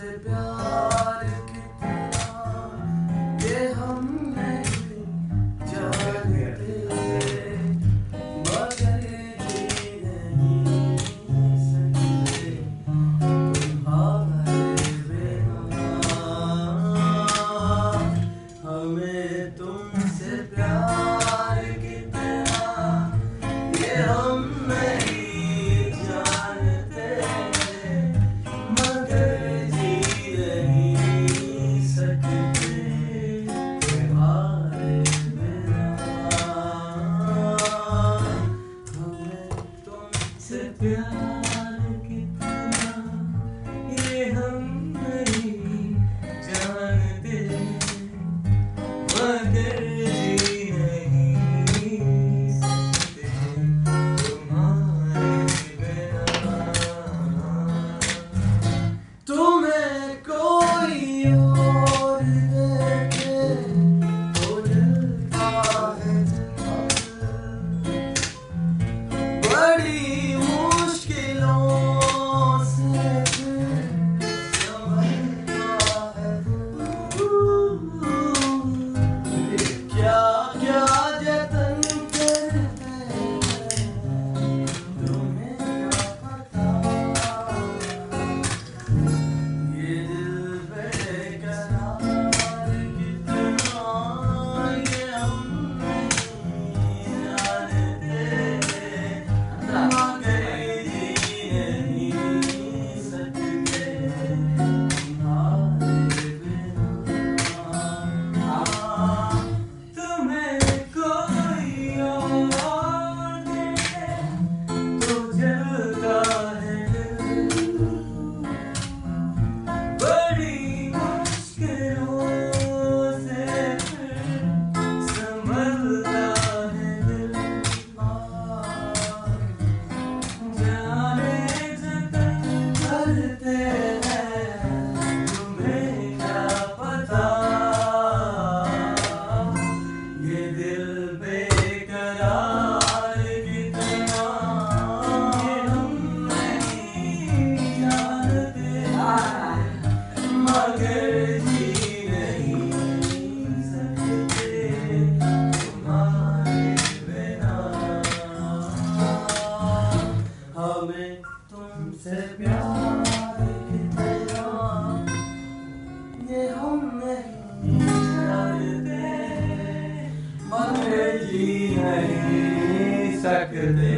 तुमसे प्यार कितना ये हम नहीं जानते, मगर जी नहीं सकते तुम्हारे बिना। हमें तुमसे प्यार कितना ये हम नहीं जानते, मगर जी नहीं सकते तुम्हारे बिना। हमें तुमसे प्यार कितना ये हम नहीं जानते, मगर जी नहीं सकते तुम्हारे बिना। तुम्हें कोई और देखे तो जलता है दिल, बड़ी मुश्किलों से संभलता है दिल। क्या क्या जतन करते हैं तुम्हें क्या पता, ये दिल बेकरार कितना ये हम नहीं जानते, मगर जी नहीं सकते तुम्हारे बिना। तुम्हें कोई और देखे तो जलता है दिल, बड़ी मुश्किलों से संभलता है दिल। जाने जतन करते हैं तुम्हें क्या पता, ये दिल बेकरार कितना ये हम नहीं जानते, मगर जी नहीं सकते तुम्हारे बिना। हमें तुमसे प्यार कितना ये हम नहीं जानते, मगर जी नहीं सकते